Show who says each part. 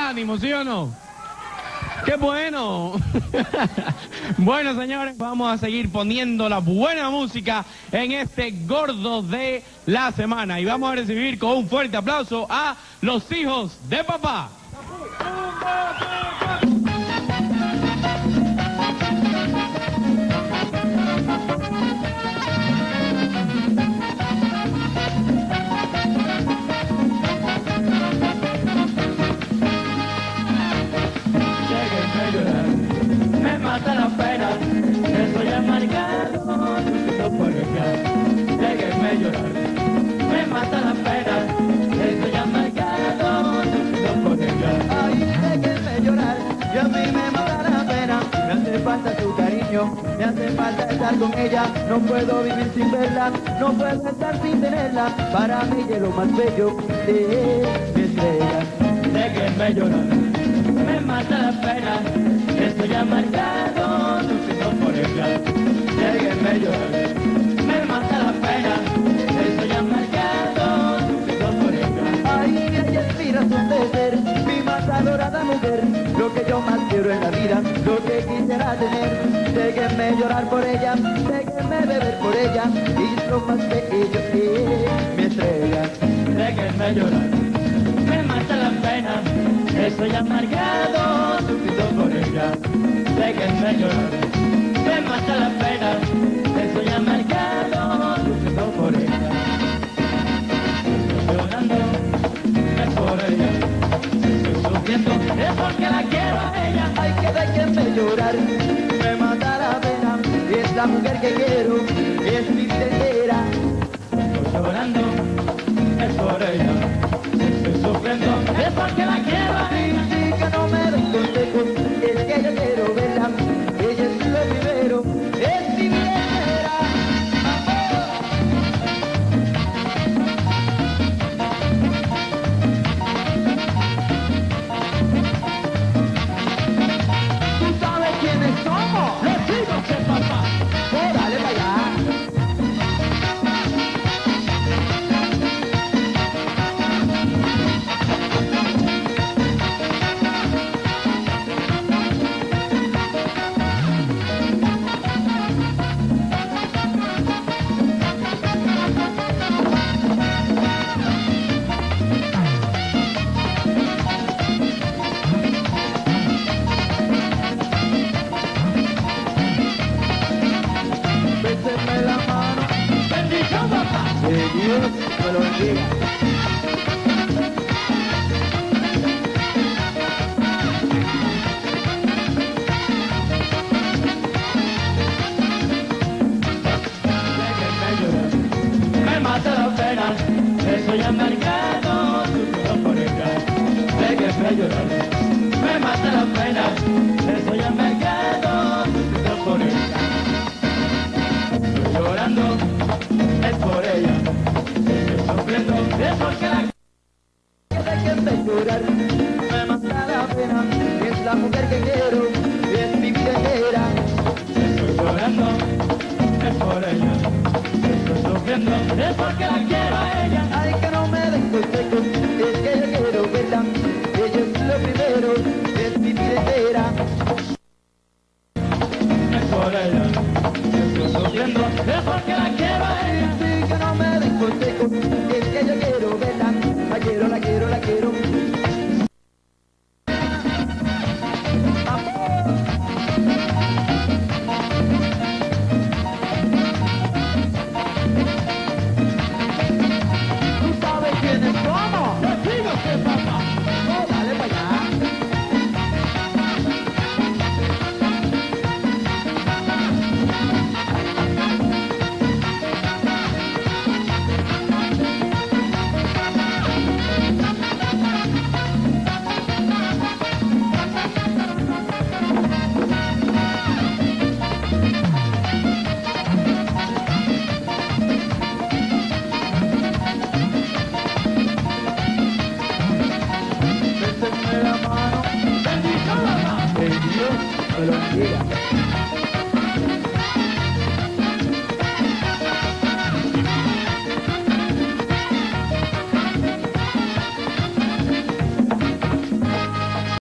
Speaker 1: ánimo, ¿sí o no? ¡Qué bueno! Bueno, señores, vamos a seguir poniendo la buena música en este Gordo de la Semana. Y vamos a recibir con un fuerte aplauso a los hijos de papá.
Speaker 2: Me mata la pena, estoy amargado, no por ella. Déjenme llorar, me mata la pena, estoy amargado, no por ella.
Speaker 3: Ay, déjenme llorar, y a mí me mata la pena. Me hace falta su cariño, me hace falta estar con ella. No puedo vivir sin verla, no puedo estar sin tenerla. Para mí es lo más bello de mi estrella.
Speaker 2: Déjenme llorar, me mata la pena, estoy amargado, no por ella. Déjenme llorar, me mata la pena, estoy amargado, no por ella.
Speaker 3: Ay, ella es mi razón de ser, mi más adorada mujer. Lo que yo más quiero en la vida, lo que quisiera tener. Déjenme llorar por ella, déjenme beber por ella. Y lo más bello es mi estrella.
Speaker 2: Déjenme llorar, me mata la pena, estoy amargado, sufrido por ella. Déjenme llorar, me mata la pena, estoy amargado, sufrido por ella. Estoy llorando, es por ella. Estoy sufriendo, es porque la quiero a ella.
Speaker 3: Ay, que déjenme llorar, me mata la pena. Es la mujer que quiero, es mi vida entera.
Speaker 2: Estoy llorando, es por ella. Estoy sufriendo, es porque la quiero a ella.
Speaker 3: Sí, que no me den consejos, es que yo quiero verla. Ella es lo primero, es mi vida entera. ¿Tú sabes quiénes somos?
Speaker 2: Los hijos de papá.
Speaker 3: Pues dale para allá. Bésenme la mano,
Speaker 2: Bendición, papá.
Speaker 3: que Dios me lo bendiga.
Speaker 2: Déjenme llorar, me mata la pena, estoy amargado, sufrido por ella. Déjenme llorar, me mata la pena, estoy amargado, sufrido por ella. Estoy llorando, es por ella. Estoy sufriendo, es porque la
Speaker 3: Déjenme llorar, me mata la pena. Es la mujer que quiero, es mi vida entera.
Speaker 2: estoy llorando, es por ella. Estoy sufriendo, es porque la quiero a ella.
Speaker 3: Ay, que no